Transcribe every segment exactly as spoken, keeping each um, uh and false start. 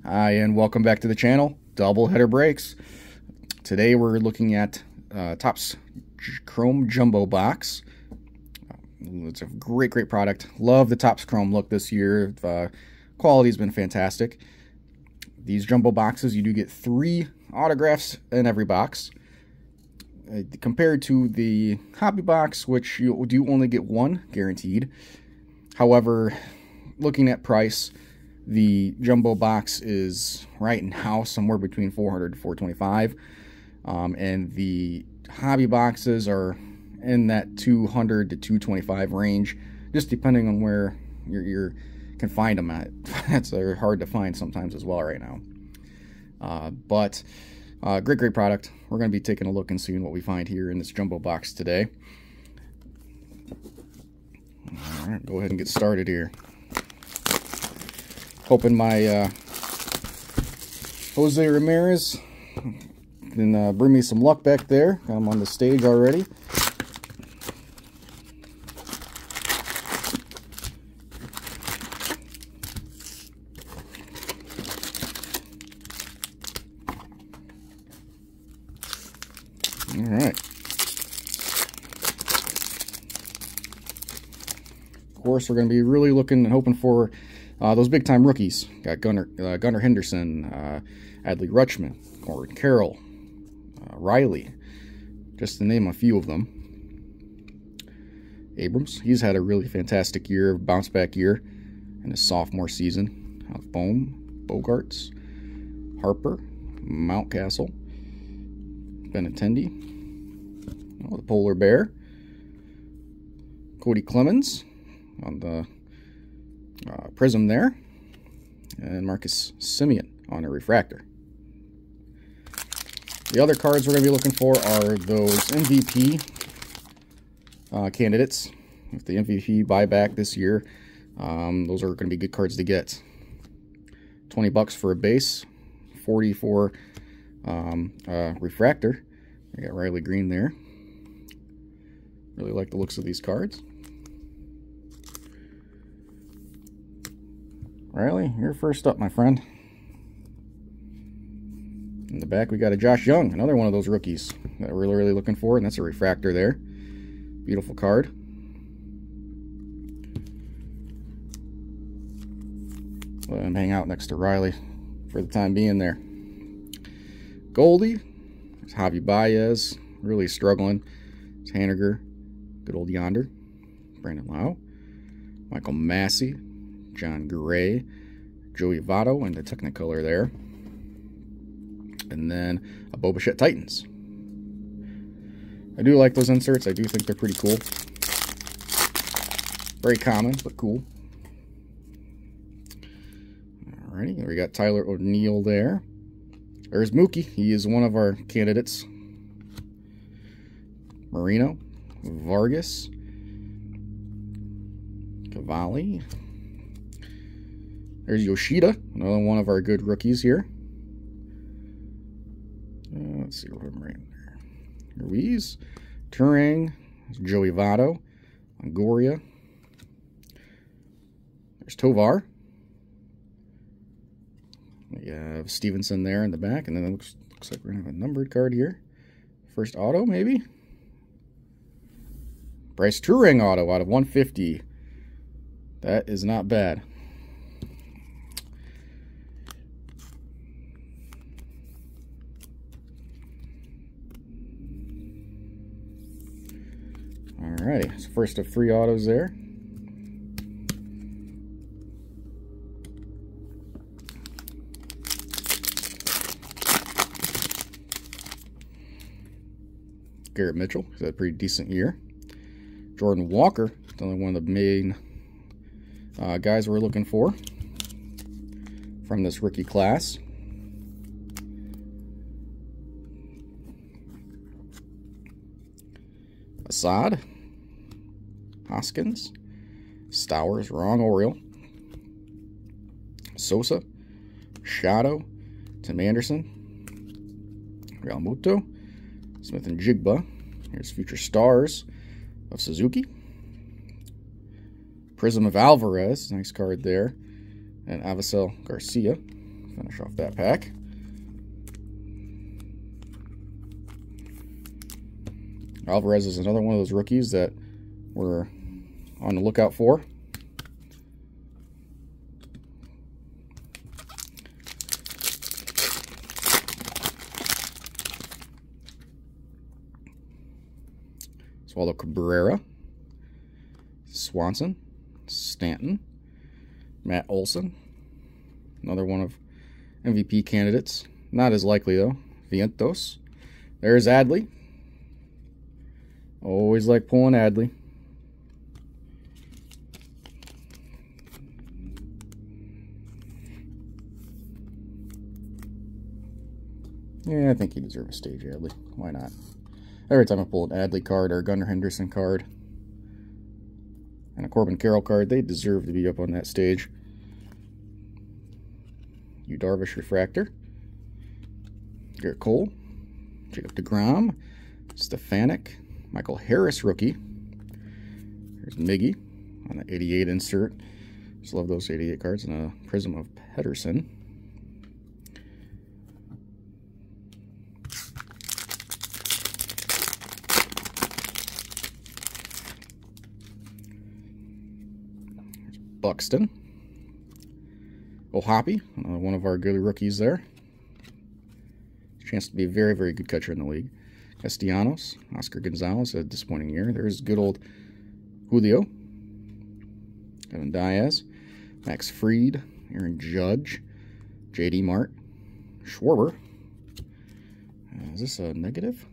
Hi, and welcome back to the channel, Double Header Breaks. Today we're looking at uh, Topps Chrome Jumbo Box. It's a great, great product. Love the Topps Chrome look this year. Uh, quality's been fantastic. These jumbo boxes, you do get three autographs in every box. Uh, compared to the hobby box, which you do only get one guaranteed. However, looking at price, the jumbo box is right now somewhere between four hundred to four twenty-five, um, and the hobby boxes are in that two hundred to two twenty-five range, just depending on where you you're, can find them at. It's uh, hard to find sometimes as well right now. Uh, but uh, great, great product. We're going to be taking a look and seeing what we find here in this jumbo box today. All right, go ahead and get started here. Hoping my uh, Jose Ramirez can uh, bring me some luck back there. I'm on the stage already. All right. Of course, we're going to be really looking and hoping for uh, those big-time rookies. Got Gunnar, uh, Gunnar Henderson, uh, Adley Rutschman, Corbin Carroll, uh, Riley, just to name a few of them. Abrams, he's had a really fantastic year, bounce-back year in his sophomore season. Uh, Bohm, Bogarts, Harper, Mountcastle, Benintendi, oh, the Polar Bear, Cody Clemens on the uh, prism there, and Marcus Semien on a refractor. The other cards we're going to be looking for are those M V P uh, candidates. If the M V P buyback this year, um, those are going to be good cards to get. twenty bucks for a base, forty for um, uh, refractor. I got Riley Green there. Really like the looks of these cards. Riley, you're first up, my friend. In the back, we got a Josh Young, another one of those rookies that we're really, really looking for, and that's a refractor there. Beautiful card. Let him hang out next to Riley for the time being there. Goldie, there's Javi Baez, really struggling. It's Haniger, good old Yonder. Brandon Lau, Michael Massey, John Gray, Joey Votto, and the Technicolor there. And then a Bo Bichette Titans. I do like those inserts. I do think they're pretty cool. Very common, but cool. Alrighty, we got Tyler O'Neill there. There's Mookie. He is one of our candidates. Marino, Vargas, Cavalli. There's Yoshida, another one of our good rookies here. Uh, let's see what I'm right there. Ruiz, Turang, Joey Votto, Longoria. There's Tovar. We have Stevenson there in the back, and then it looks, looks like we're going to have a numbered card here. First auto, maybe? Bryce Turang auto out of one fifty. That is not bad. Alrighty, so first of three autos there. Garrett Mitchell, he's had a pretty decent year. Jordan Walker, only one of the main uh, guys we're looking for from this rookie class. Assad, Hoskins, Stowers, wrong Oriole, Sosa, Shadow, Tim Anderson, Realmuto, Smith and Jigba. Here's future stars of Suzuki. Prism of Alvarez, nice card there. And Avisel Garcia Finish off that pack. Alvarez is another one of those rookies that we're on the lookout for. Oswaldo Cabrera, Swanson, Stanton, Matt Olson, another one of M V P candidates. Not as likely though. Vientos. There's Adley. Always like pulling Adley. Yeah, I think he deserves a stage, Adley. Why not? Every time I pull an Adley card or a Gunnar Henderson card and a Corbin Carroll card, they deserve to be up on that stage. Yu Darvish Refractor. Garrett Cole. Jacob deGrom. Stefanik. Michael Harris rookie. There's Miggy on the eighty-eight insert. Just love those eighty-eight cards. And a Prism of Pedersen. Buxton. O'Hoppe, uh, one of our good rookies there. Chance to be a very, very good catcher in the league. Castellanos, Oscar Gonzalez, a disappointing year. There's good old Julio. Evan Diaz, Max Fried, Aaron Judge, J D Mart, Schwarber. Uh, is this a negative?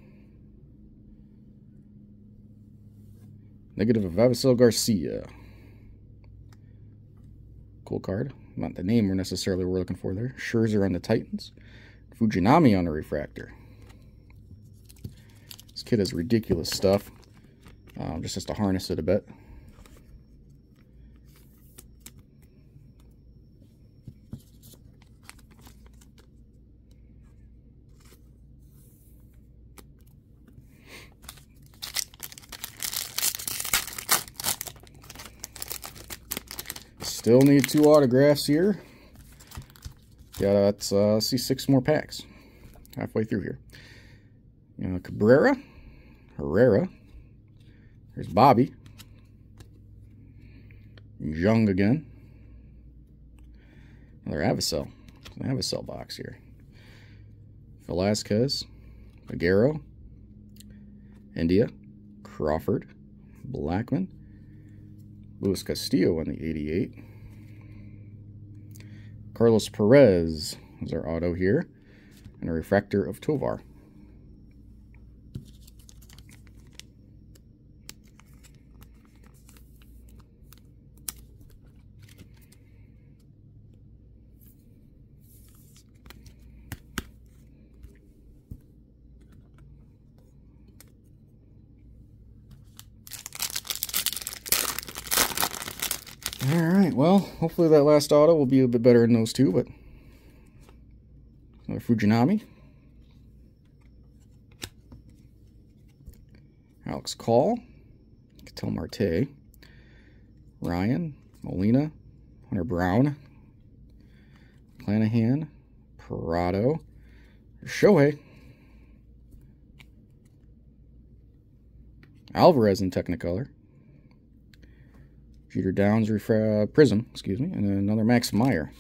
Negative of Avisail Garcia. Cool card. Not the name we're necessarily we're looking for there. Scherzer on the Titans. Fujinami on the refractor. This kid has ridiculous stuff. Um, just has to harness it a bit. Still need two autographs here. Yeah, let's uh, see six more packs. Halfway through here. You know, Cabrera, Herrera. There's Bobby. Jung again. Another Avisail. An Avisail box here. Velasquez, Aguero, India, Crawford, Blackman, Luis Castillo on the eighty-eight. Carlos Perez is our auto here, and a refractor of Tovar. Alright, well, hopefully that last auto will be a bit better than those two, but another Fujinami. Alex Call. Ketel Marte. Ryan. Molina. Hunter Brown. Clanahan. Parado. Shohei. Alvarez in Technicolor. Jeter Downs refra Prism, excuse me, and then another Max Meyer.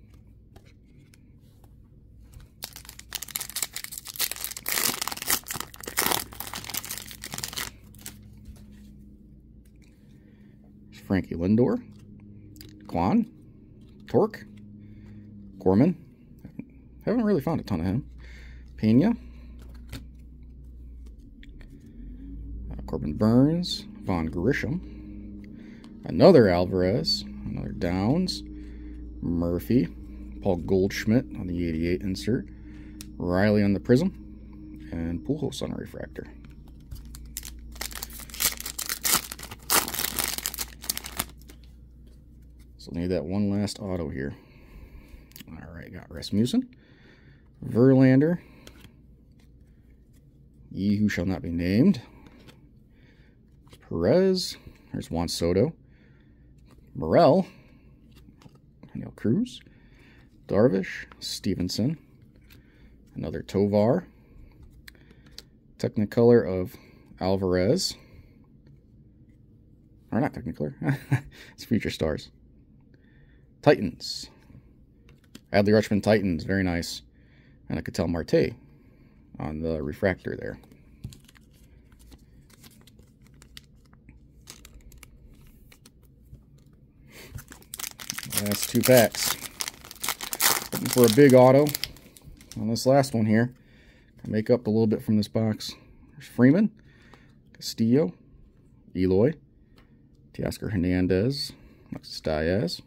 Frankie Lindor, Kwan, Torque, Gorman. Haven't really found a ton of him. Pena, uh, Corbin Burns, Vaughn Grisham. Another Alvarez, another Downs, Murphy, Paul Goldschmidt on the eighty-eight insert, Riley on the Prism, and Pujols on a refractor. So need that one last auto here. All right, got Rasmussen, Verlander, Ye Who Shall Not Be Named, Perez, there's Juan Soto, Morel, Neil Cruz, Darvish, Stevenson, another Tovar, Technicolor of Alvarez, or not Technicolor, it's Future Stars. Titans, Adley Rutschman Titans, very nice, and a Ketel Marte on the refractor there. That's two packs. Looking for a big auto on this last one here. Make up a little bit from this box. There's Freeman, Castillo, Eloy, Teoscar Hernandez, Alexis Diaz,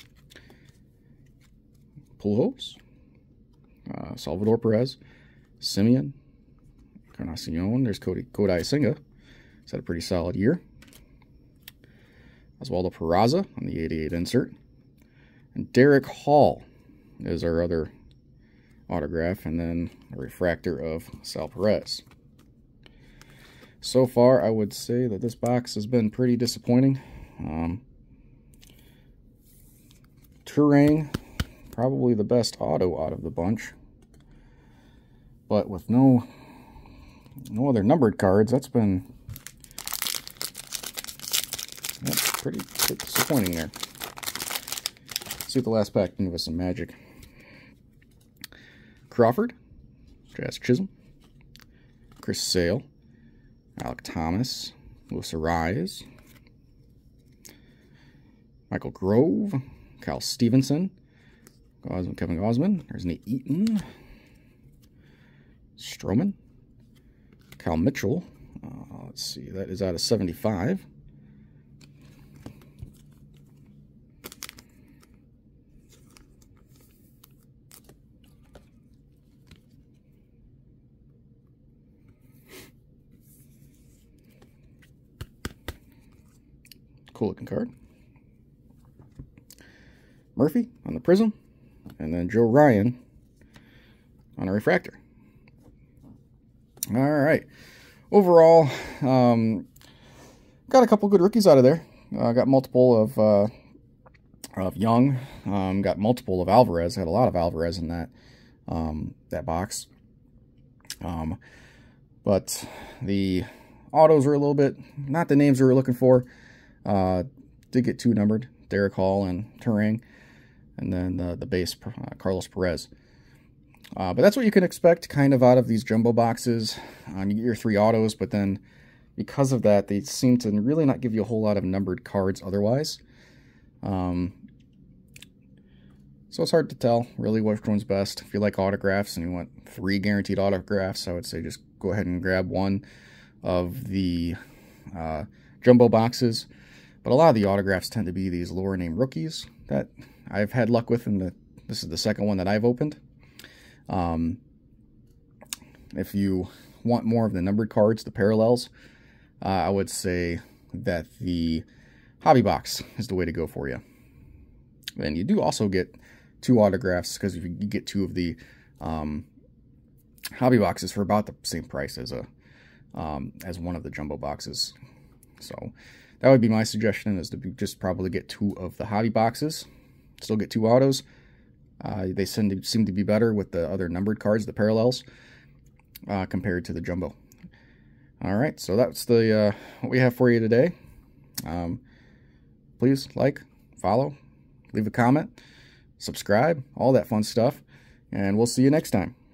Pujols, uh, Salvador Perez, Simeon, Encarnacion. There's Cody Kodai Senga. He's had a pretty solid year. Oswaldo Peraza on the eighty-eight insert. And Derek Hall is our other autograph, and then a refractor of Sal Perez. So far, I would say that this box has been pretty disappointing. Um, Turang, probably the best auto out of the bunch, but with no no other numbered cards, that's been that's pretty, pretty disappointing there. See if the last pack can give us some magic. Crawford, Jazz Chisholm, Chris Sale, Alec Thomas, Luis Arraez, Michael Grove, Kyle Stevenson, Kevin Gausman, there's Nate Eaton, Stroman, Kyle Mitchell, uh, let's see, that is out of seventy-five. Cool looking card. Murphy on the Prism, and then Joe Ryan on a refractor. All right. Overall, um, got a couple good rookies out of there. Uh, got multiple of uh, of Young. Um, got multiple of Alvarez. Had a lot of Alvarez in that um, that box. Um, but the autos are a little bit not the names we were looking for. Uh, did get two numbered, Derek Hall and Turang, and then the, the base, uh, Carlos Perez. Uh, but that's what you can expect kind of out of these jumbo boxes. Um, you get your three autos, but then because of that, they seem to really not give you a whole lot of numbered cards otherwise. Um, so it's hard to tell really which one's best. If you like autographs and you want three guaranteed autographs, I would say just go ahead and grab one of the uh, jumbo boxes. But a lot of the autographs tend to be these lower name rookies that I've had luck with, and the this is the second one that I've opened. Um, if you want more of the numbered cards, the parallels, uh, I would say that the hobby box is the way to go for you. And you do also get two autographs because you get two of the um, hobby boxes for about the same price as a um, as one of the jumbo boxes. So that would be my suggestion, is to just probably get two of the hobby boxes. Still get two autos. Uh, they seem to, seem to be better with the other numbered cards, the parallels, uh, compared to the jumbo. All right, so that's the uh, what we have for you today. Um, please like, follow, leave a comment, subscribe, all that fun stuff, and we'll see you next time.